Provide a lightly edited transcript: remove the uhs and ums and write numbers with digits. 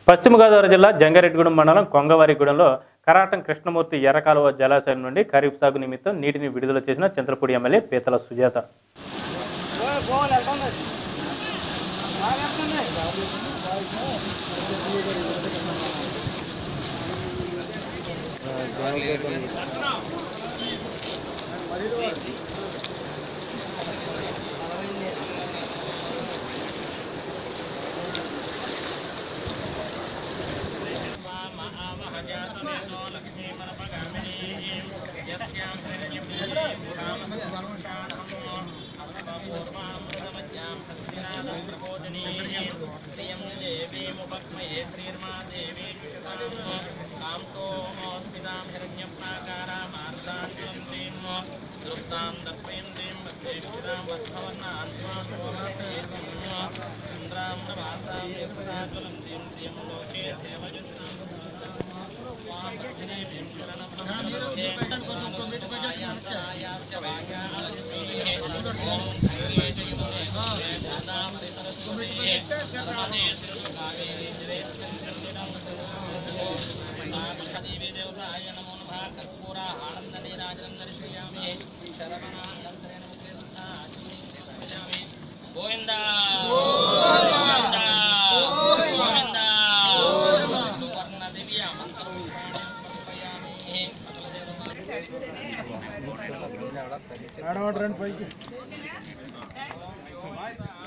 పశ్చిమ గోదావరి జిల్లా జంగారెడ్డిగూడెం మండలం కొంగవారిగూడెంలో కరాటం కృష్ణమూర్తి ఎర్రకాలువ జలాశయం నుండి ఖరీఫ్ సాగు నిమిత్తం నీటిని విడుదల చేసిన చింతలపూడి ఎమ్మెల్యే పీతల సుజాత. ఆడవాడు రండి పైకి.